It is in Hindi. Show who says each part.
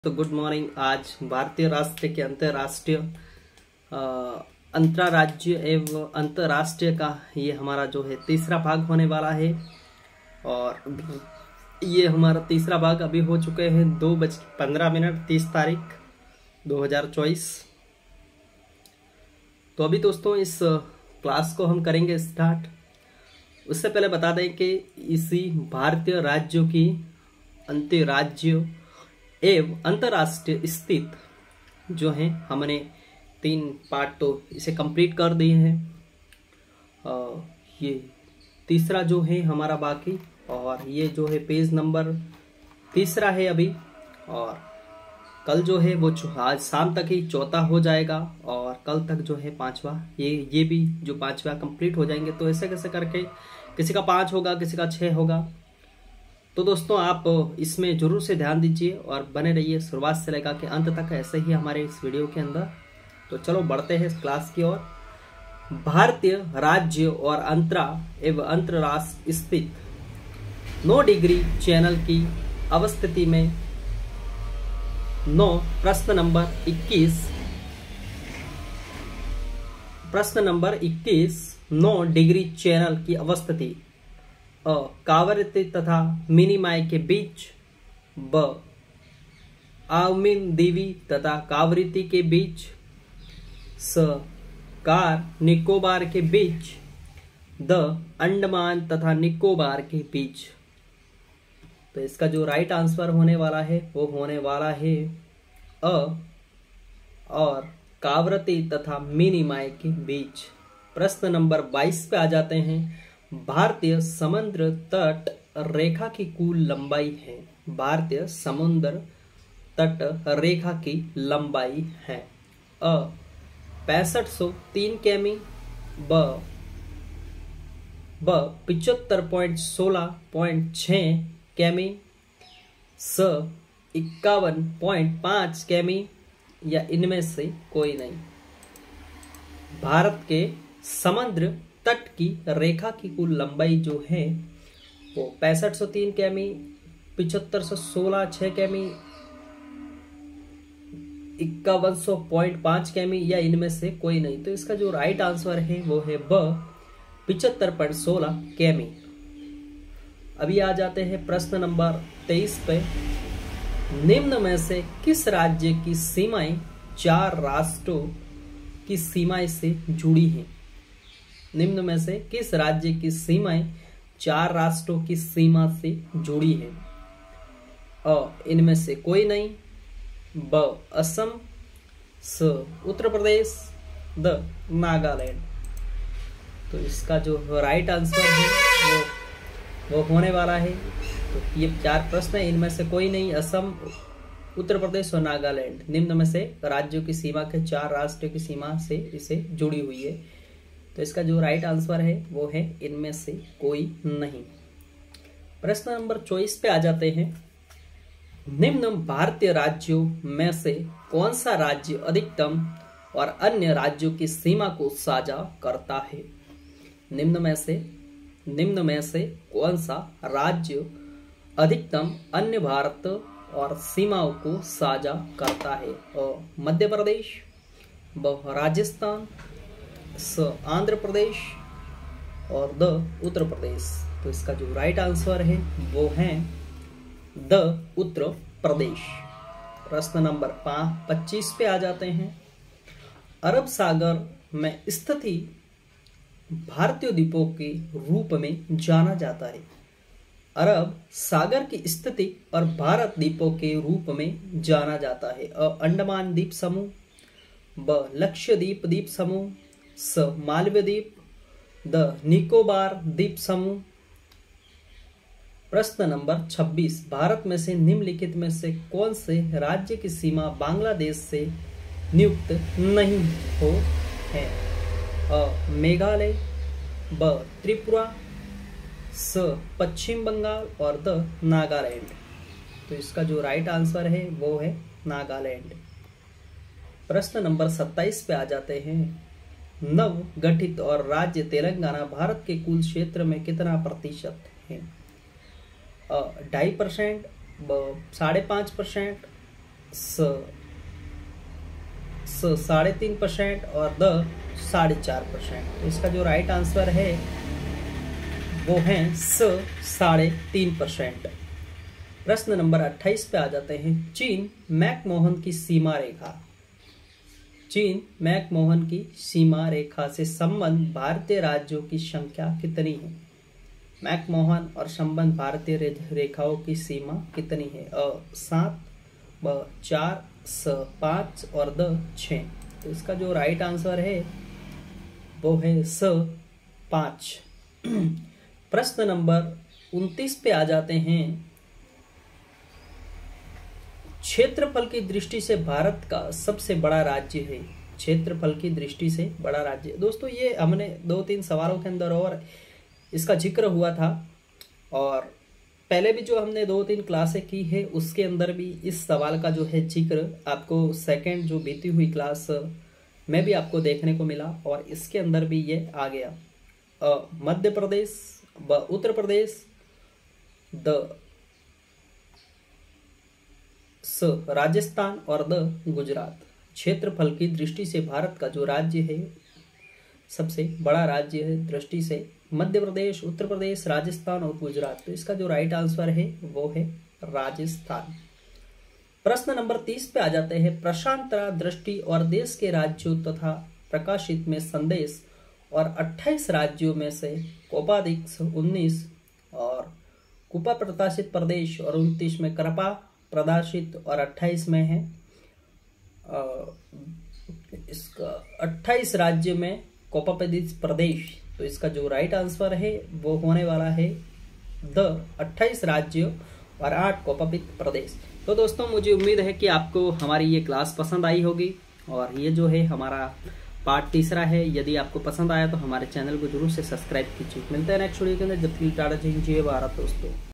Speaker 1: तो गुड मॉर्निंग। आज भारतीय राष्ट्र के अंतर्राष्ट्रीय अंतर्राज्य एवं अंतर्राष्ट्रीय का ये हमारा जो है तीसरा भाग होने वाला है। और ये हमारा तीसरा भाग अभी हो चुके हैं 2:15 30 तारीख 2024। तो अभी दोस्तों इस क्लास को हम करेंगे स्टार्ट। उससे पहले बता दें कि इसी भारतीय राज्यों की अंतर्राज्य एवं अंतर्राष्ट्रीय स्थित जो है हमने 3 पार्ट तो इसे कंप्लीट कर दिए हैं। ये तीसरा जो है हमारा बाकी, और ये जो है पेज नंबर तीसरा है अभी। और कल जो है वो आज शाम तक ही चौथा हो जाएगा, और कल तक जो है पांचवा, ये भी जो पांचवा कंप्लीट हो जाएंगे। तो ऐसे कैसे करके किसी का 5 होगा, किसी का 6 होगा। तो दोस्तों आप इसमें जरूर से ध्यान दीजिए और बने रहिए शुरुआत से लेकर के अंत तक, ऐसे ही हमारे इस वीडियो के अंदर। तो चलो बढ़ते हैं इस क्लास की ओर। भारतीय राज्य और अंतरा एवं अंतरराष्ट्र स्थित 9 डिग्री चैनल की अवस्थिति में 9 प्रश्न नंबर 21 9 डिग्री चैनल की अवस्थिति कावरती तथा मिनिमाय के बीच, ब आउमिन देवी तथा कावरती के बीच, स कार निकोबार के बीच, द अंडमान तथा निकोबार के बीच। तो इसका जो राइट आंसर होने वाला है वो होने वाला है अ और कावरती तथा मिनिमाय के बीच। प्रश्न नंबर 22 पे आ जाते हैं। भारतीय समुद्र तट रेखा की कुल लंबाई है। भारतीय समुद्र तट रेखा की लंबाई है अ 6503 किमी, ब 75.16.6 किमी, स 51.5 किमी, या इनमें से कोई नहीं। भारत के समुद्र तट की रेखा की कुल लंबाई जो है वो 6503 किमी, 7516.6 किमी, 5100.5 किमी, या इनमें से कोई नहीं। तो इसका जो राइट आंसर है वो है ब 75.16 किमी। अभी आ जाते हैं प्रश्न नंबर 23 पे। निम्न में से किस राज्य की सीमाएं 4 राष्ट्रों की सीमाएं से जुड़ी हैं? निम्न में से किस राज्य की सीमाएं 4 राष्ट्रों की सीमा से जुड़ी है? अ इनमें से कोई नहीं, ब असम, स उत्तर प्रदेश, द नागालैंड। तो इसका जो राइट आंसर है वो होने वाला है। तो ये 4 प्रश्न है, इनमें से कोई नहीं, असम, उत्तर प्रदेश और नागालैंड निम्न में से राज्यों की सीमा के 4 राष्ट्रों की सीमा से इसे जुड़ी हुई है। तो इसका जो राइट आंसर है वो है इनमें से कोई नहीं। प्रश्न नंबर 24 पे आ जाते हैं। निम्न भारतीय राज्यों में से कौन सा राज्य अधिकतम और अन्य राज्यों की सीमा को साझा करता है? निम्न में से कौन सा राज्य अधिकतम अन्य भारत और सीमाओं को साझा करता है? मध्य प्रदेश, ब राजस्थान, स आंध्र प्रदेश, और द उत्तर प्रदेश। तो इसका जो राइट आंसर है वो है द उत्तर प्रदेश। प्रश्न नंबर 25 पे आ जाते हैं। अरब सागर में स्थित भारतीय द्वीपों के रूप में जाना जाता है। अरब सागर की स्थिति और भारत द्वीपों के रूप में जाना जाता है। अंडमान द्वीप समूह, ब लक्षद्वीप द्वीप समूह, स मालदीव द्वीप, द निकोबार द्वीप समूह। प्रश्न नंबर 26। भारत में से निम्नलिखित में से कौन से राज्य की सीमा बांग्लादेश से नियुक्त नहीं हो है? मेघालय, ब त्रिपुरा, स पश्चिम बंगाल, और द नागालैंड। तो इसका जो राइट आंसर है वो है नागालैंड। प्रश्न नंबर 27 पे आ जाते हैं। नव गठित और राज्य तेलंगाना भारत के कुल क्षेत्र में कितना प्रतिशत है? 2.5%, 5.5%, 3.5% और द 4.5%। तो इसका जो राइट आंसर है वो है 3.5%। प्रश्न नंबर 28 पे आ जाते हैं। चीन मैकमोहन की सीमा रेखा, चीन मैकमोहन की सीमा रेखा से संबंध भारतीय राज्यों की संख्या कितनी है? मैकमोहन और संबंध भारतीय रेखाओं की सीमा कितनी है? 7, ब 4, स 5 और द 6। तो इसका जो राइट आंसर है वो है स 5। प्रश्न नंबर 29 पे आ जाते हैं। क्षेत्रफल की दृष्टि से भारत का सबसे बड़ा राज्य है, क्षेत्रफल की दृष्टि से बड़ा राज्य। दोस्तों ये हमने 2-3 सवालों के अंदर और इसका जिक्र हुआ था, और पहले भी जो हमने 2-3 क्लासें की है उसके अंदर भी इस सवाल का जो है जिक्र आपको सेकंड जो बीती हुई क्लास में भी आपको देखने को मिला, और इसके अंदर भी ये आ गया। मध्य प्रदेश, उत्तर प्रदेश, राजस्थान और द गुजरात। क्षेत्रफल की दृष्टि से भारत का जो राज्य है, सबसे बड़ा राज्य है दृष्टि से, मध्य प्रदेश, उत्तर प्रदेश, राजस्थान और गुजरात। तो इसका जो राइट आंसर है वो है राजस्थान। प्रश्न नंबर 30 पे आ जाते हैं। प्रशांतरा दृष्टि और देश के राज्यों तथा प्रकाशित में संदेश और 28 राज्यों में से कोपादिक्स 19 और कुपा प्रकाशित प्रदेश और 29 में कृपा प्रकाशित और 28 में है इसका 28 राज्य में कोपादित प्रदेश। तो इसका जो राइट आंसर है वो होने वाला है द 28 राज्य और 8 कोपादित प्रदेश। तो दोस्तों मुझे उम्मीद है कि आपको हमारी ये क्लास पसंद आई होगी, और ये जो है हमारा पार्ट 3 है। यदि आपको पसंद आया तो हमारे चैनल को जरूर से सब्सक्राइब कीजिए। मिलते हैं नेक्स्ट वीडियो के अंदर। जब तक टाटा जय भारत दोस्तों।